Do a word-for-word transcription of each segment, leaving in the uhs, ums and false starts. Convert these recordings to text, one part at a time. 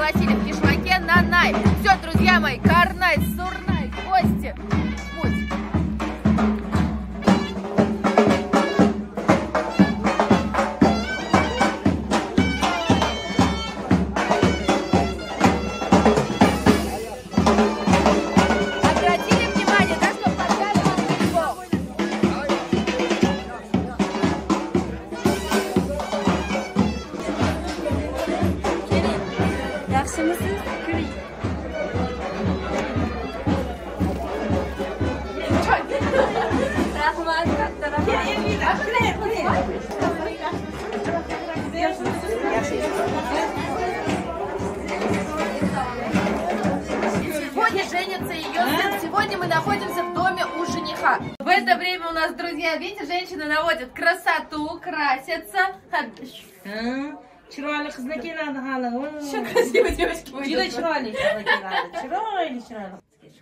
пригласили в Кишлаке на Най. Все, друзья мои, Карнай, Сурнай, гости. Путь. Сегодня женится ее сын. Сегодня мы находимся в доме у жениха. В это время у нас, друзья, видите, женщины наводят красоту, красятся. Чироли кызнаки надо хала. Еще красивые девочки выйдут. Чироли, чироли, чироли, чироли.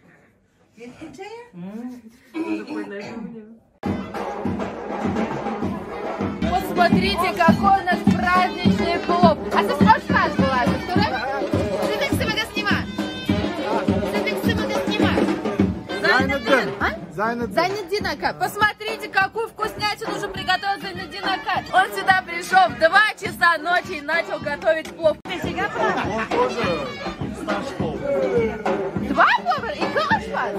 Посмотрите, какой у нас праздничный плов. А ты спрашиваешь, была? Ты так себя снимаешь? Ты так себя снимаешь? Зайнеддин Ака. Посмотрите, какую вкуснятину уже приготовил Зайнеддин Ака. Он сюда пришел в два часа ночи и начал готовить плов. Он тоже старший повар. Два повара и калашваз?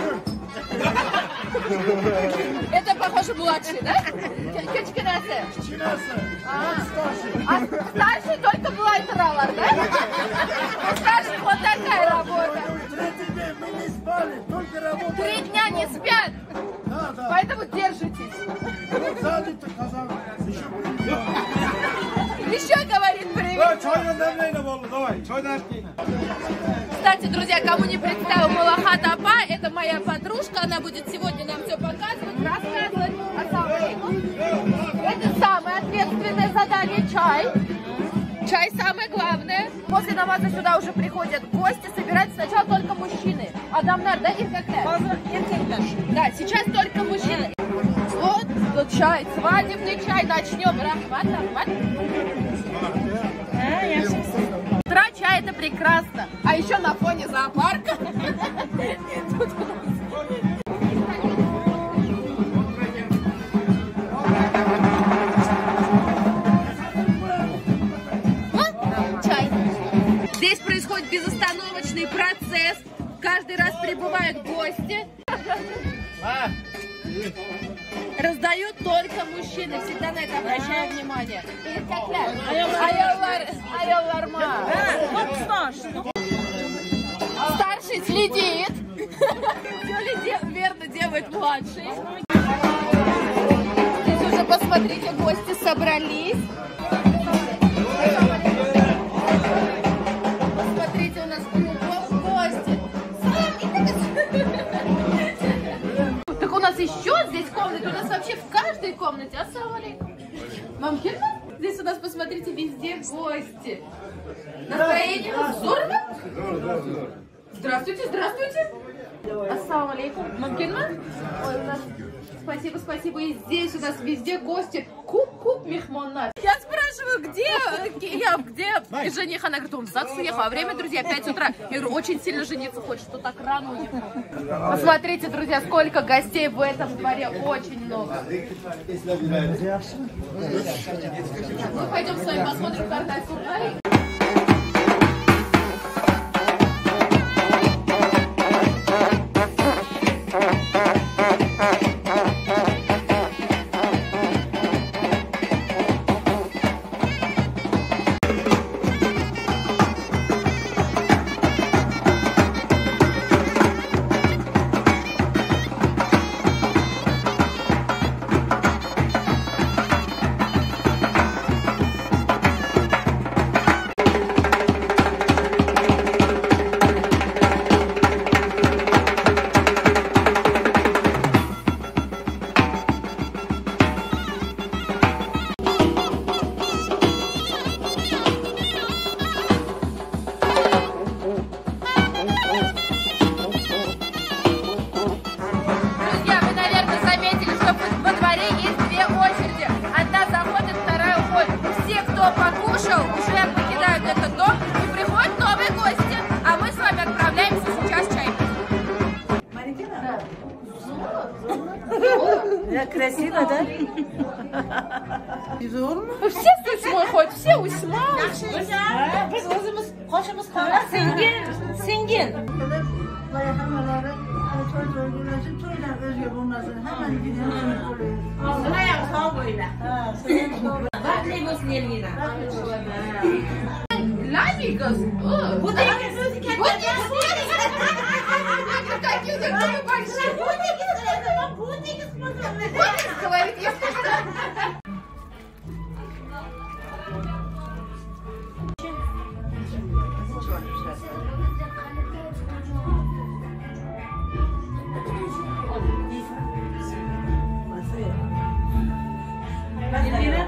Это, похоже, младший, да? Кечкинесе. А старший только Блайтералар, да? А старший вот такая работа. Третий день мы не спали, только работали. Три дня не спят. Да, да. Поэтому держитесь. Сзади-то казалось, еще привет. Еще говорит привет. Чайна давление было, давай, чайна аркина. Кстати, друзья, кому не представил Малахат Апа, это моя подружка, она будет сегодня нам все показывать, рассказывать. Это самое ответственное задание — чай. Чай самое главное. После намаза сюда уже приходят гости, собираются сначала только мужчины. Адамнар, да, их как Да, сейчас только мужчины. Вот, вот чай, свадебный чай, начнем. Рахмат, рахмат. Утро чай — это прекрасно. А еще на фоне зоопарка. Здесь происходит безостановочный процесс. Каждый раз прибывают гости. Раздают только мужчины. Всегда на это обращаю внимание. Старший следит. Все ли верно делает младший. Здесь уже, посмотрите, гости собрались. Посмотрите, у нас кругом гости. Так у нас еще здесь комнаты. У нас вообще в каждой комнате. Ассаламу алейкум. Мамки, здесь у нас, посмотрите, везде гости. Настроение зорно? Здравствуйте, здравствуйте. Ассаламу алейкум. Мамкинма? Ой, у нас... Спасибо, спасибо. И здесь у нас везде гости. Куп-куп михмоннар. Я спрашиваю, где я, где жених? Она говорит, он в ЗАГС уехал. А время, друзья, пять утра. Я говорю, очень сильно жениться хочет, что так рано уехал. Посмотрите, друзья, сколько гостей в этом дворе. Очень много. Мы пойдем с вами посмотрим Карнай Сурнай. Я красиво, да? Все с усьмой ходят, все усьма. Biz o'zimiz qoshimiz qora singin, singin. Hayat sağ böyle. Baxtli bo'lsin Elvira. Ладикас. Bu da ikisi Вот какие такие большие. Говорит, я Elvira.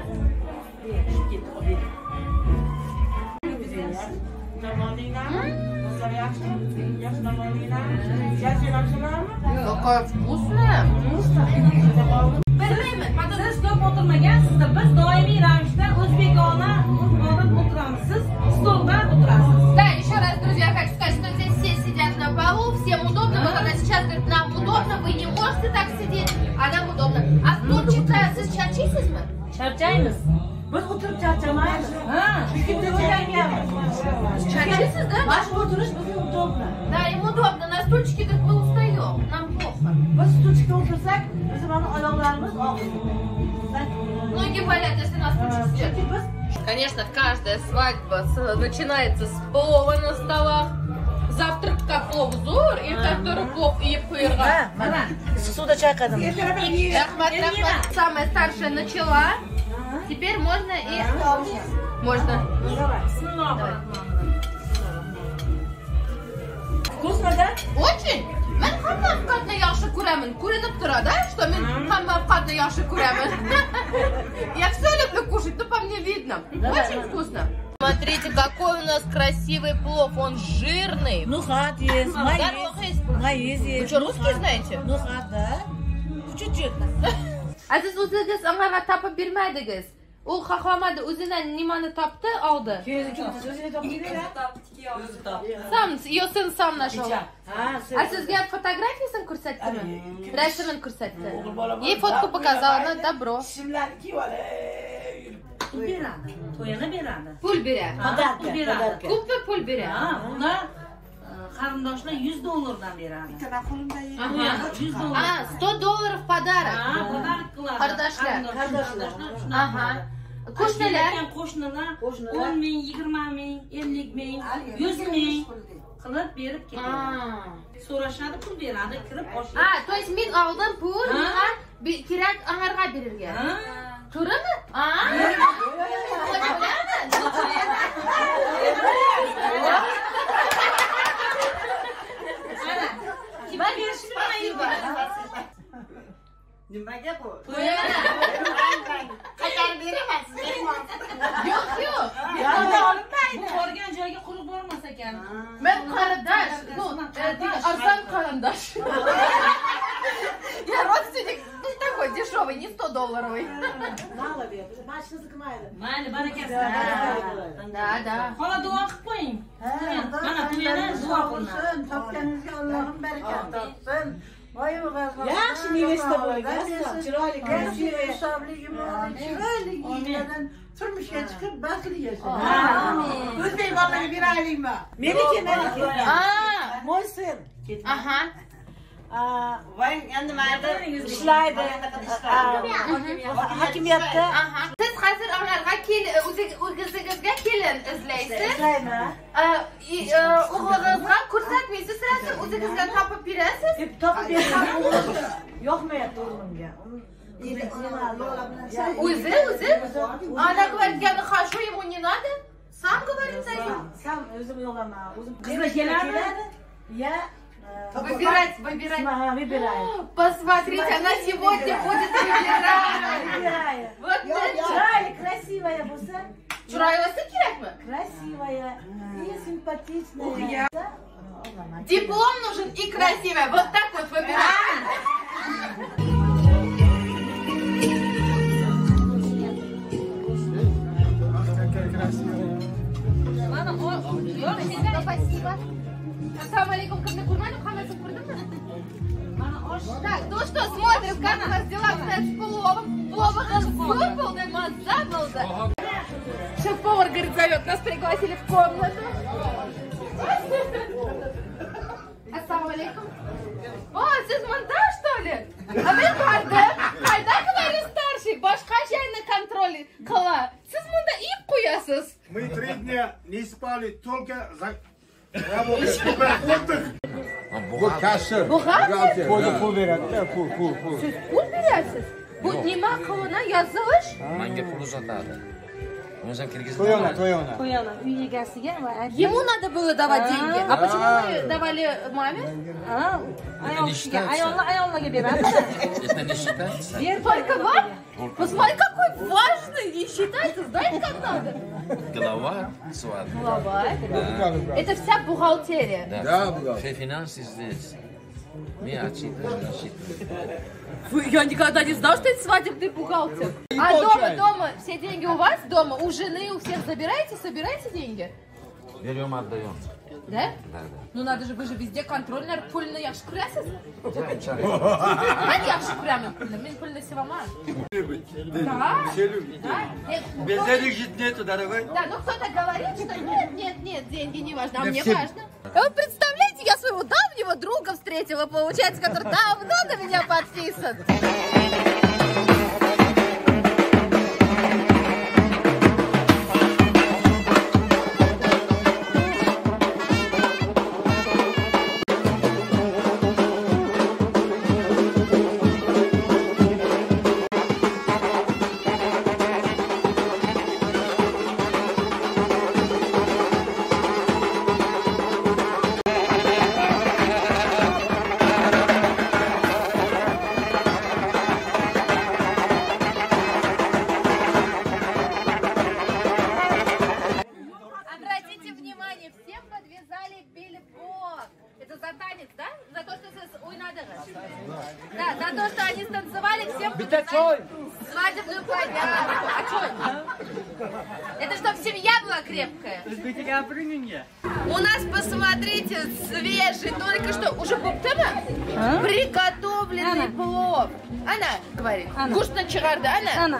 Какая вкусная. Bilmayman. Siz stol o'tirmagansizda biz doimiy ravishda o'zbekona olib o'tiramiz. Siz stolda o'tirasiz. Да, еще раз, друзья, хочу сказать, что здесь все сидят на полу, всем удобно. Вот она сейчас говорит, нам удобно, вы не можете так сидеть, а нам удобно. А стульчик-то, siz charchaysizmi? Charchaymiz. Biz o'tirib charchamaymiz. Ha, chunki o'tirganmiz. Charchaysiz, да? Bosh o'tirish bizga удобно. Да, им удобно. На стульчике так мы устаем. Нам плохо. Biz stulchikda o'tirsak, bizim oyoqlarimiz og'riydi. Ноги болят, если на стульчик сидят. Chunki biz Конечно, каждая свадьба с- начинается с плова на столах. Завтракка плов зор, и второй плов и пырга. mana suvda chayqadim. Рахмат, рахмат. Самая старшая начала. Теперь можно и... Можно. Вкусно, да? Очень. Men hamma ovqatni yaxshi ko'raman. Ko'rinib turadi, что men hamma ovqatni yaxshi ko'raman. Я все люблю кушать, но по мне видно. Очень вкусно. Смотрите, какой у нас красивый плов. Он жирный. Nuhat yes, Горох есть. mayiz yes. Вы что, русский знаете? Nuhat, да? Чуть-чуть. Aziz o'zingiz angarga topib bermadingiz. U xohlamadi, o'zidan nimani topdi, oldi. Sam, yo sen sam нашел. А sizga fotografiyasini ko'rsatdimi? Rasmini ko'rsatdi. Ей fotku показала, на добро. Shimlarni kiyib ol. Beradi. To'yini beradi. Pul beradi. Podarka, podarka. Ko'pmi pul beradi? Ha, unda qarindoshlar yuz dollardan beradi. Ага. yuz dollar. А, сто долларов подарок. Ha, podarka qiladi. Qardoshlar. Qardoshlar. Aha. Qo'shnilar. Qo'shnilar o'n ming, yigirma ming, ellik ming, yuz ming qilib berib ketadi. So'rashadi, pul beradi, kirib oshadi. А, то есть men oldim pul, menga kerak angarga berilgan. To'g'rimi? A? Kimga berishni bilmayman. Nimaga bu? Qaytarib beremasiz. Yo'q, yo'q. Bu borgan joyga qurib bormas ekan. Men qarindosh, ну, Арслан qarindosh. Я родственник не такой дешевый, не сто долларовый. Mayli, barakasi. Да, да. Xola duo qilib qo'ying. Mana to'yini duo qilinadi. Topganingizga Allohim barakat topsin. Yaxshi nevesta bo'lgan, chiroyli krasiva, hisobli, imorat, chiroyli yigitlardan turmushga chiqib baxtli yashang. Amin. O'zbek bolaga beraylikmi? Meniki, meniki. А, Mo'y sen. ага. Voy, endi mayli Ishlaydi. Hokimiyatda Aha. Siz hozir angarga kelin, o'zingizga kelin izlaysiz. ishlayman. O'g'lingizga ko'rsatmaysiz, siz o'zingizga topib berasiz. Deb topib bersam o'g'lim yoqmayapti o'g'limga. O'zi, o'zi. Ana говорит, хожу, ему не надо. Сам говорит, зайдем. Сам o'zim yo'laman. O'zim Qizlar keladi. Ya Выбирать, выбирать. Ага, выбираю. Посмотрите, она сегодня будет выбирать. Выбираю. Вот это. Chiroyli, красивая bo'lsa, Chiroyli kerakmi? красивая и симпатичная. Диплом нужен и красивая. Вот так вот выбираем. Спасибо. Ассаламу алейкум, как на курману, хамасу курдым. Так, ну что, смотрим, как у нас дела, кстати. пригласили в комнату. Ассаламу алейкум. О, siz munda, что ли? А мен бардым. Қайда говорю старший? Башқа жайны контроль қыла. Siz munda ip қоясыз. Мы три дня не спали, только за работой. Бухгалтер. Бухгалтер? Pul beradi, pul, pul, pul. Siz pul berasiz? Bu nima qiluna yozish? Menga pul uzatadi. O'zim kirgizib To'yona, to'yona. Qo'yaman uy egasiga va Ему надо было давать деньги. А почему вы давали маме? ayolga ayollar ayollarga beradi. Это не считается. Ber Только вам? Посмотри, какой важный. И считайте, знаете, как надо? Голова, сват. Глава. Это вся бухгалтерия. Да, все финансы здесь. Мы отчитываем, отчитываем. Вы- Я никогда не знал, что это свадебный бухгалтер. А дома, дома, все деньги у вас дома? У жены, у всех забираете, собираете деньги? Берем, отдаем. Да? Да, Ну надо же, вы же везде контрольный, пульный, я шкурясыз. да. Я чай. Hani yaxshi ko'raman pulni, men pulni sevaman. Да? Да? Нет, Без кто- денег жить нету, дорогой. Да, но кто-то говорит, что нет, нет, нет, деньги не важны, а мне важно. А вы представляете, я своего давнего друга встретила, получается, который давно на меня подписан. Обратите внимание, всем подвязали бельбок. Это за танец, да? За то, что с- ой, надо же. Да, за то, что они станцевали, всем подвязали свадебную повязку. А что это? Это чтобы семья была крепкая. У нас, посмотрите, свежий, только что, уже буктема? Приготовленный плов. Она говорит. Гушна чигарда, она? Ana.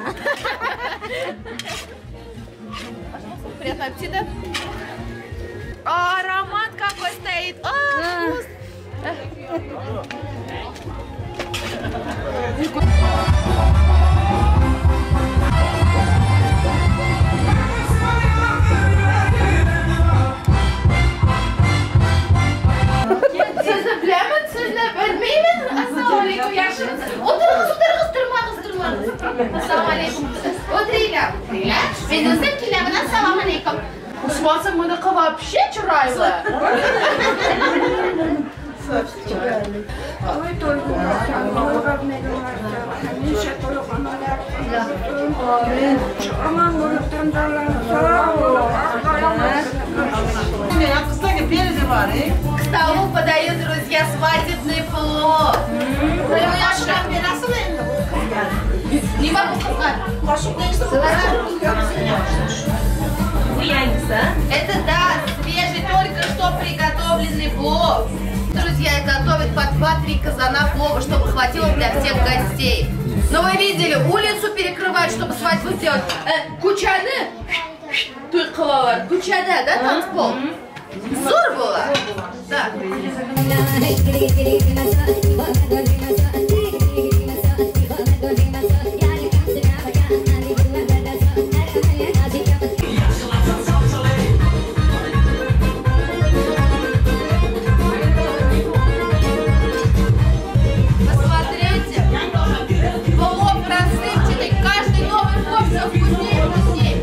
Приятного аппетита. А, аромат какой стоит. А, вкус. Sizni bilaman, sizni bilmayman. Assalomu alaykum, yaxshimisiz? O'tiramiz, o'tiramiz, turmamiz, turmamiz. Assalomu alaykum. O'tiringlar, o'tiringlar. Men o'zim kelaman. Assalomu alaykum. Usmonsiz bunaqa вообще chiroyli. К столу подают, друзья, свадебный плов. Не могу сказать. Это, да, свежий, только что приготовленный плов. Друзья, готовят по два-три казана плова, чтобы хватило для всех гостей. Но вы видели, улицу перекрывать, чтобы свадьбу сделать. Э, кучаны, тут кылалар, кучада, да, танцпол? Зор было. Да. Посмотрите, плов рассыпчатый, каждый новый плов все вкуснее и вкуснее.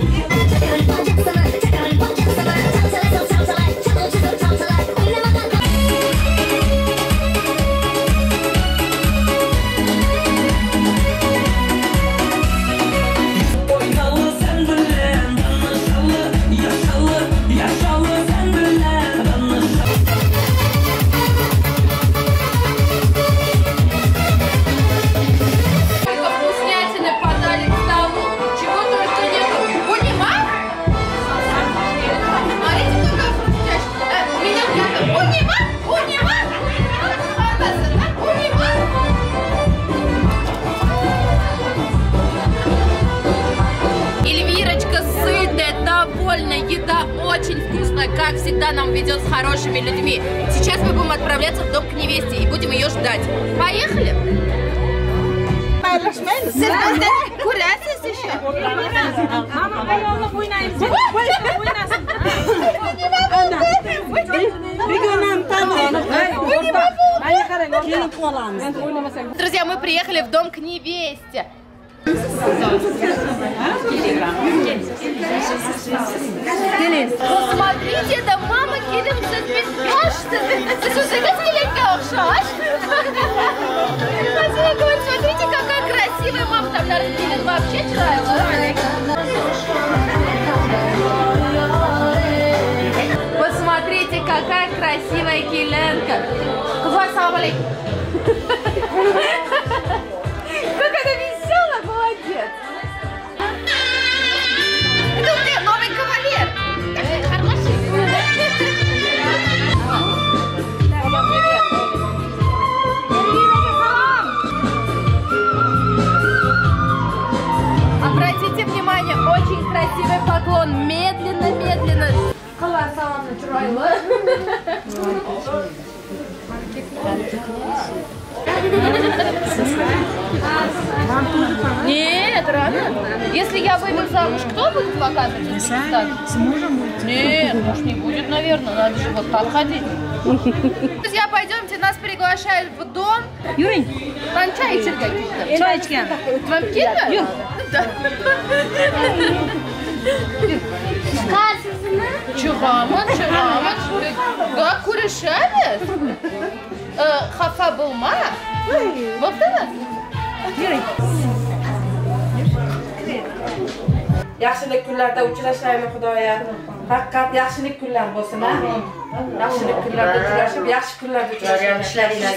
как всегда, нам ведет с хорошими людьми. Сейчас мы будем отправляться в дом к невесте и будем ее ждать. Поехали! Siz bizden ko'rasiz еще? Mama ayolni o'ynaymiz. Друзья, мы приехали в дом к невесте. Посмотрите, это мама Келин Садбекашты. Siz o'zingiz Kelinga o'xshash. Смотрите, какая красивая мама. Там Келин вообще chiroyli. Посмотрите, какая красивая Келинка. Qizlar, assalomu alaykum. Как она веселая, молодец. Это у тебя новый кавалер. Хороший. Обратите внимание, очень красивый поклон. Медленно, медленно. Нет, рано. Если я выйду замуж, кто будет показывать? С мужем будет? Нет, муж не будет, наверное. Надо же вот так ходить. Друзья, пойдемте, нас приглашают в дом. Юрий, Там чай içirga ketdi. чай ichgan. Вам keldi? Yo'q. Chiqasizmi? Chiqaman, chiqaman. Da ko'rishamiz. Xafa bo'lma. Bo'ptimi? Yuring. Yaxshilik kunlarda uchrashaylik Xudoya. Haqiqat yaxshilik kunlar bo'lsin, ha? Yaxshilik kunlarda uchrashib, yaxshi kunlarda uchrashib. Ishlaringiz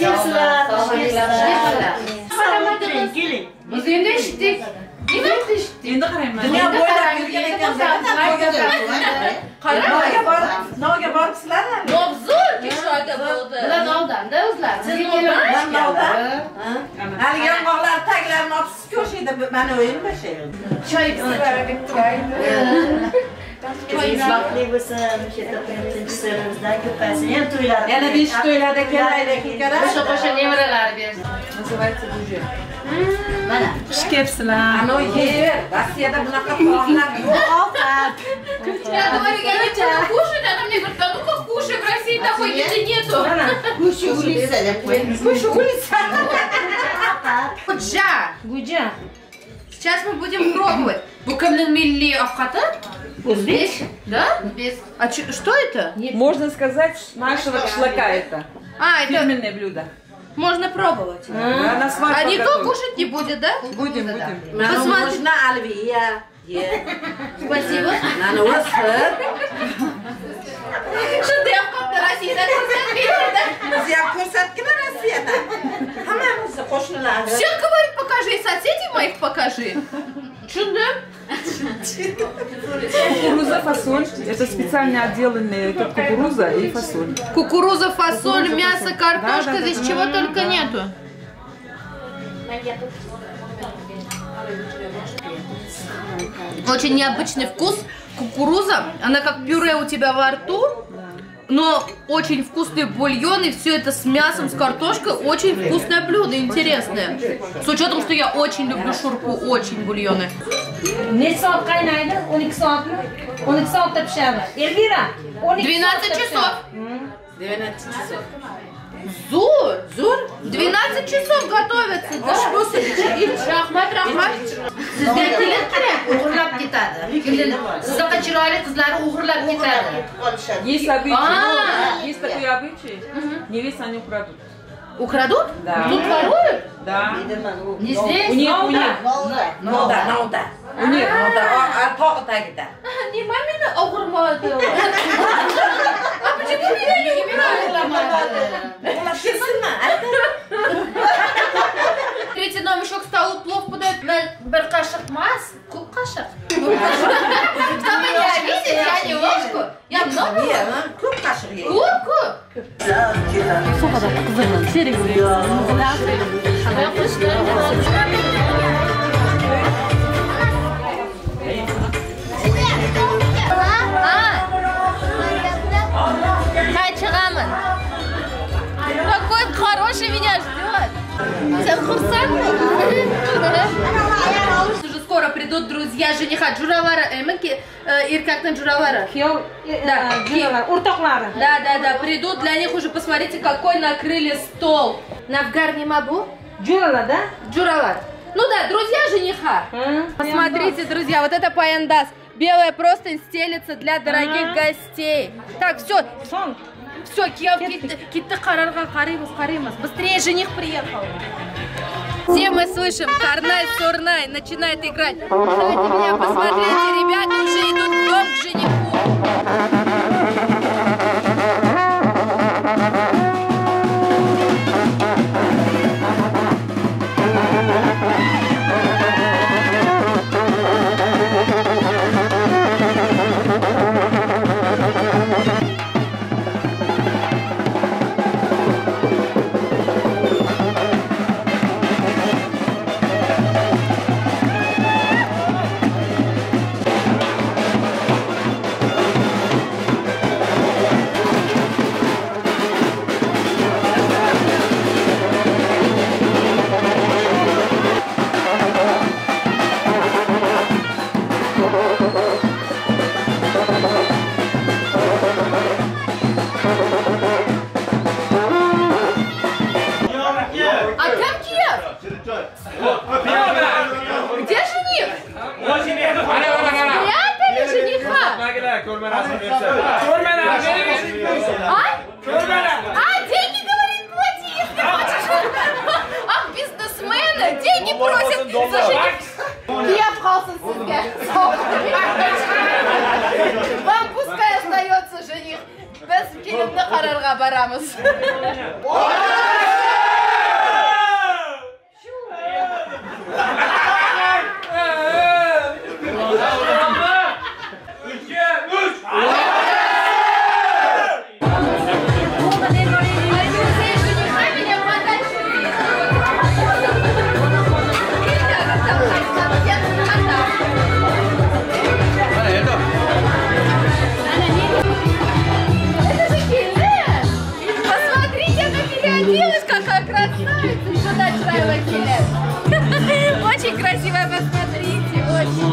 Keling. Biz endi eshitdik. Nima eshitdik? Endi qarayman. Dunyo bo'ylab yurgan ekansiz. Qarang, Novga boribsizlar-mi? Nobzor kishoga bo'ldi. Bular Novdanda o'zlari. Siz Novda? Hali yong'oqlar taglarini olibsiz ko'shida mana o'yinmi shu? choy ichsizlar deb turay. Baxtli bo'lsin, o'sha tinchliklarimizdan ko'paysin. Ham to'ylar. Yana besh to'ylarda kelaylik, ikkalamiz. Qo'sha-qo'sha nevaralar bersin. Называется уже. Mana. Xush kelibsizlar. Ano yer, Rossiyada bunaqa taomlar yo'q. Ovqat. Я говорю, я не буду кушать, она мне говорит, да ну-ка кушай, в России такой еды нету. Kuşu ulisa deb qo'ying. Kuşu ulisa. Гуджа. Guja. Сейчас мы будем пробовать. Букамлин милли овката? Узбек? Да? Без. А чё, что это? Можно сказать, нашего кишлака это. А, это Фирменное блюдо. можно пробовать. Да, на свадьбу А никто готовят. кушать не будет, да? Будем, будем. Посмотри. Можно Альвия. Спасибо. Nani o'sir. Shunday ham qopda Rossiyada ko'rsatmaydi. Biz ham ko'rsatgin Rossiyada. Hammamizni qo'shnilar. Всех говорит, покажи, и соседей моих покажи. Чудо. Кукуруза, фасоль. Это специально отделанные тут кукуруза и фасоль. Кукуруза, фасоль, мясо, картошка, Да, да, здесь да, чего да, только да. нету. Очень необычный вкус. Кукуруза, она как пюре у тебя во рту, но очень вкусный бульон, и все это с мясом, с картошкой. Очень вкусное блюдо, интересное. С учетом, что я очень люблю шурпу, очень бульоны. Necha soat qaynaydi? o'n ikki soatmi? o'n ikki soatda pishadi. Elvira, o'n ikki двенадцать soatda часов. pishadi. двенадцать часов. Зур, Зур, двенадцать часов готовятся. Да что ты? Рахмат, рахмат. Sizga kelin kerak, o'g'irlab ketadi. Sizga chiroyli qizlari o'g'irlab ketadi. Есть обычай, А. ну, есть такой обычай, невест они украдут. Украдут? Да. Тут воруют? Да. Не здесь? У них, у них. Novda, novda. У них. Novda, tog' tagida. Не мамина o'g'irmadi. А почему меня не o'g'irlamadi? Ular kelsinmi? Третий нам еще к столу плов подают на bir qashiq emas, ko'p qashiq. Чтобы не обидеть, я не ложку. Я много ложку. Ko'p qashiq yeydi. Ko'p, ko'p. совсем курсант. Уже скоро придут друзья жениха Джуравара, Иркактан Джуравара. Да, Уртоклара. Да, да, да, придут для них уже, посмотрите, какой накрыли стол. Навгар не могу? Джурала, да? Джуралар. Ну да, друзья жениха. Посмотрите, друзья, вот это паяндас. Белая простынь стелится для дорогих гостей. Так, все. Все, китты карарга каримас, каримас. Быстрее жених приехал. Все мы слышим, Карнай Сурнай начинает играть. Дайте меня, посмотрите, ребята уже идут в дом к жениху. Вам пускай остается жених. Без келимни карарга барамыз. Очень красивая, посмотрите, очень.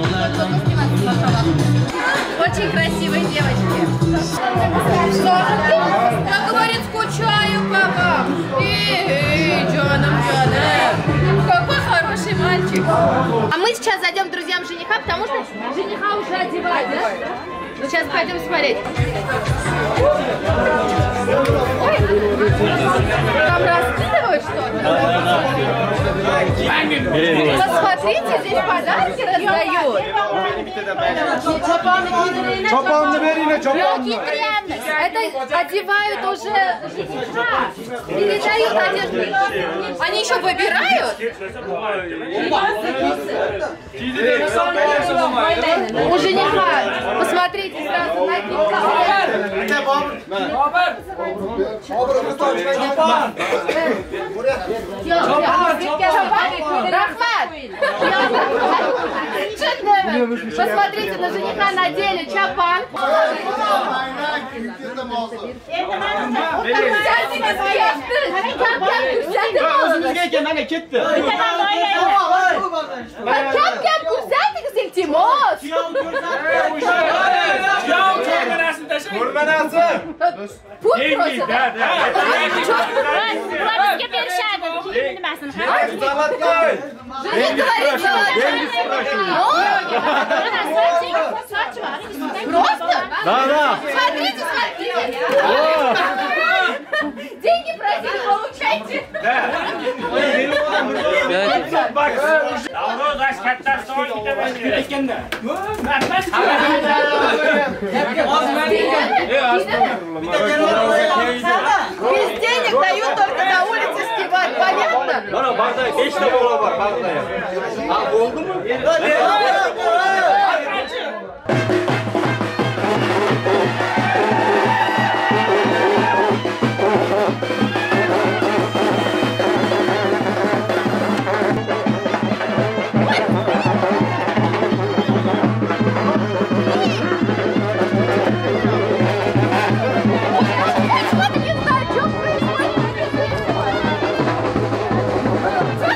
Очень красивые девочки. Как говорит, скучаю по вам. Эй, Джонам, Джонам. Какой хороший мальчик. А мы сейчас зайдем к друзьям жениха, потому что жениха уже одевают, да? Ну, сейчас пойдем смотреть. Ой, там раскидывают что-то. Посмотрите, здесь подарки раздают. Это одевают уже жениха. Передают одежду. Они еще выбирают. У жениха, посмотрите, сразу накидка. Рахмат! Посмотрите, на жениха надели чапан. Pul proses. Bularga berishadi, keyin nimasini ham. Просто? Да, да. Смотрите, смотрите. Деньги просили, получайте. Без денег дают только на улице скибать, понятно? Bana bardak beş de bola var bardak. Ha oldu mu? Я не знаю, что происходит.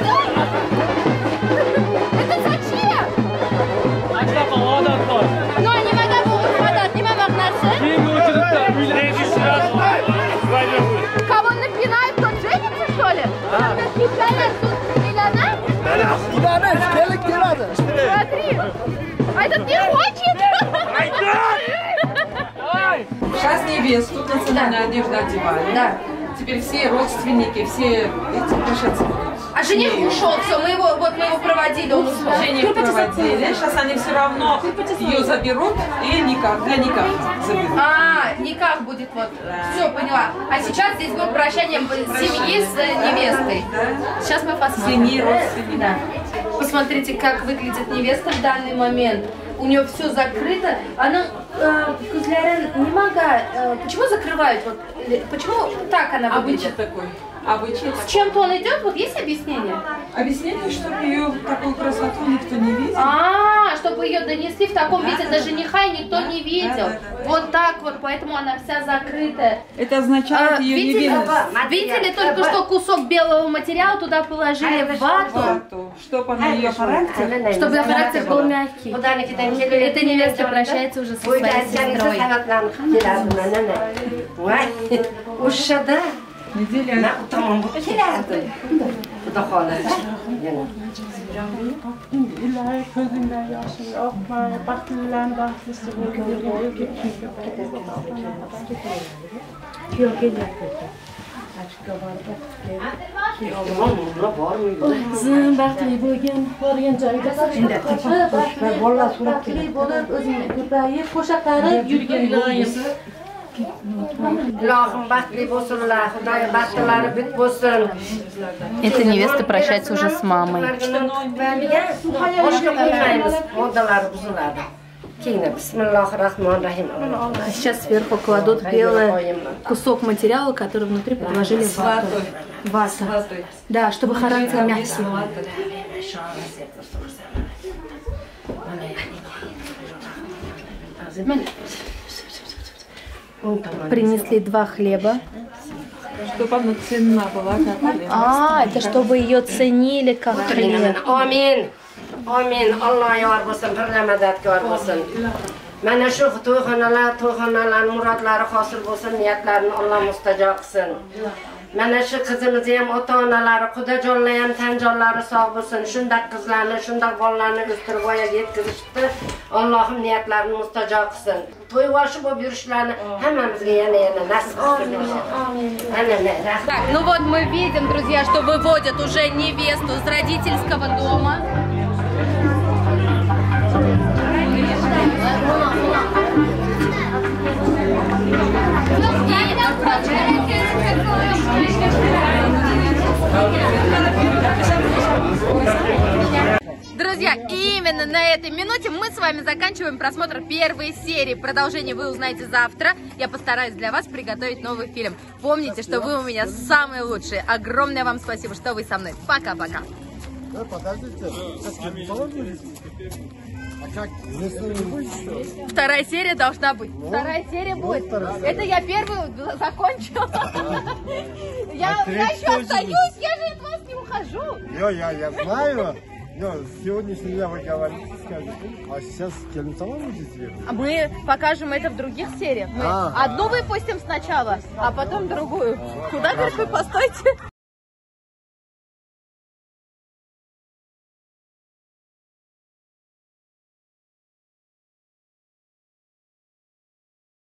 официальную одежду одевали. Да. Теперь все родственники, все эти пришельцы. А жених ушел, все, мы его, вот мы его проводили, он ушел. Жених проводили, сейчас они все равно ее заберут и никак, для никак заберут. А, никак будет вот, все, поняла. А сейчас здесь будет прощание семьи с невестой. Сейчас мы посмотрим. Семьи, родственники. Да. Посмотрите, как выглядит невеста в данный момент. У нее все закрыто. Она, э, не могла, э, почему закрывают? Вот, почему так она выглядит? Обычай такой. Обычай. С чем-то он идет? Вот есть объяснение? Объяснение, чтобы ее такую красоту никто не видел. А, чтобы ее донесли в таком виде до жениха, и никто не видел. Да, да, да. Вот так вот, поэтому она вся закрытая. Это означает А, ее видели, невинность. видели только что кусок белого материала, туда положили вату, Вату, чтобы она ее характер. чтобы характер был мягкий. Эта невеста прощается уже со своей сестрой. Неделя. Qizim baxtli bo'lgin, borgan joyida baxtli bo'lib, o'zingni ko'payib, qo'shaqarib yurgin iloyim. Ilohim baxtli bo'lsinlar, Xudoy baxtlari bit bo'lsin. Эта невеста прощается уже с мамой. Boshqa qo'ymaymiz, moddalari buziladi. Keyin bismillahir-rahmanir-rahim. Сейчас сверху кладут белый кусок материала, который внутри положили в вату. Вата. Да, чтобы характер мягкий. Принесли два хлеба. Чтобы она ценна была, как хлеб. А, это чтобы ее ценили как хлеб. Amin. Amin. Allah yor bo'lsin, birga madadkor bo'lsin. Mana shu to'yxonalar, to'yxonalar murodlari hosil bo'lsin, niyatlarini Alloh mustajo qilsin. Mana shu qizimizni ham ota-onalari, qudajonlar ham tanjonlari sog' bo'lsin. Shunday qizlarni, shunday bolalarni o'stirib voyaga yetkazishdi. Allohim niyatlarini mustajo qilsin. To'yvoshi bo'lib yurishlarini hammamizga yana-yana nasib qilsin. Amin. Так, ну вот мы видим, друзья, что выводят уже невесту из родительского дома. Друзья, именно на этой минуте мы с вами заканчиваем просмотр первой серии. Продолжение вы узнаете завтра. Я постараюсь для вас приготовить новый фильм. Помните, что вы у меня самые лучшие. Огромное вам спасибо, что вы со мной. Пока-пока. Вторая серия должна быть. Вторая серия будет. Это я первую закончила. Я еще остаюсь, я же от вас не ухожу. Я, я, я знаю. Но сегодняшний день вы говорите, скажете, а сейчас Келимсалам будете? Мы покажем это в других сериях. Мы а, одну выпустим сначала, а потом другую. Куда, говоришь, вы постойте?